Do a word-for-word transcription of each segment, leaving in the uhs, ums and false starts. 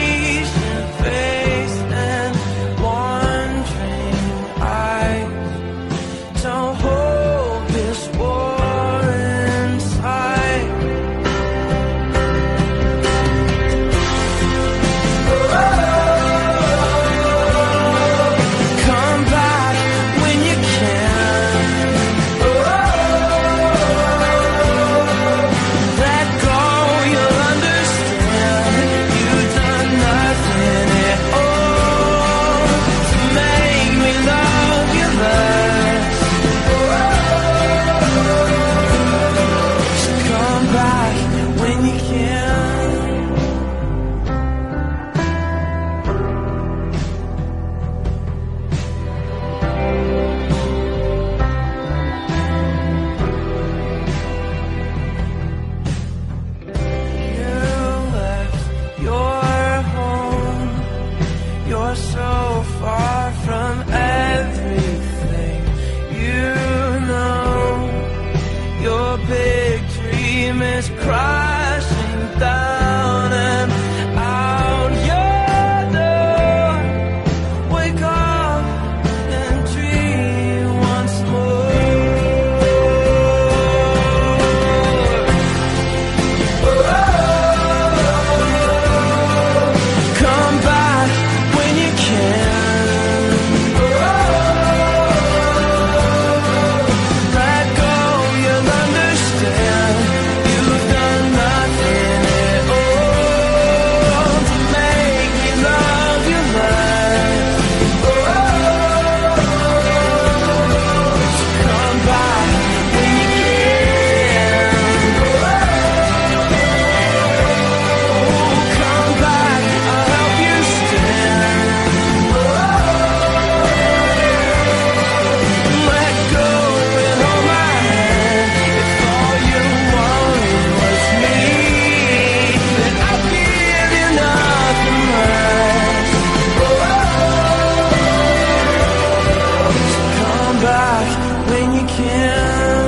patient face and wandering eyes. Don't hold this war inside. Come back when you can. Let go, you'll understand. You've done nothing at all to make me love you less. So come back when you can. You left your home. You're so far from everything. You know your big dream is crashing down and out your door. Wake up and dream once more. Come back when you can. Let go, you'll understand. You've done nothing at all to make me love you less. So come back when you can. Come back, I'll help you stand. Let go and hold my hand. If all you wanted was me, then I'd give you nothing less. So come back when you can.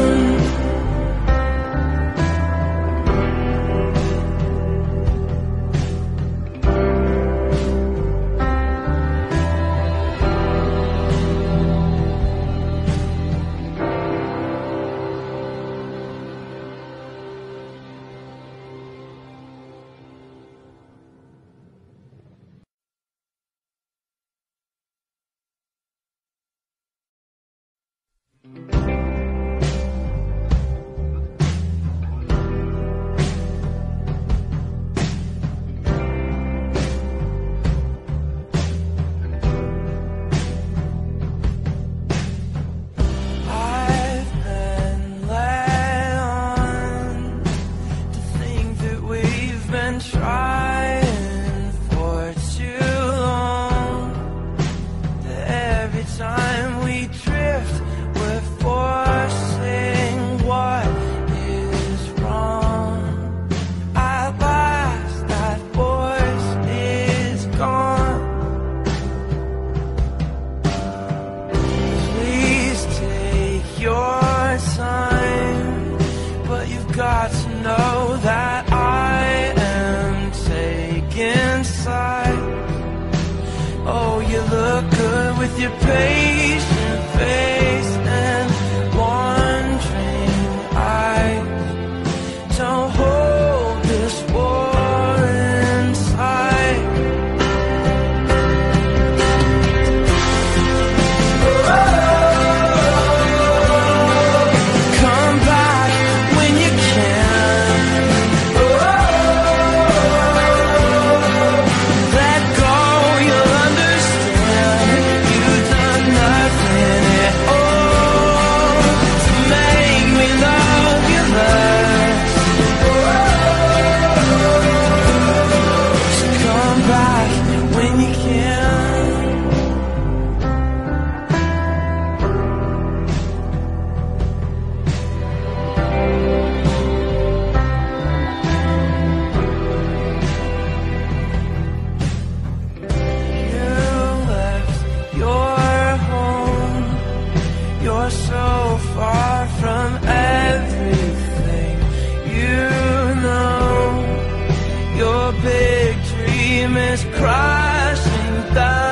I've been led on to think that we've been trying for too long. That every time we drift, we're forcing what is wrong. At last, that voice is gone. Please take your time, but you've got to know that I am taking sides. Oh, you look good with your patient face and wandering eyes. Don't hold this war inside. Come back when you can. Let go, you'll understand. You've done nothing at all crashing down.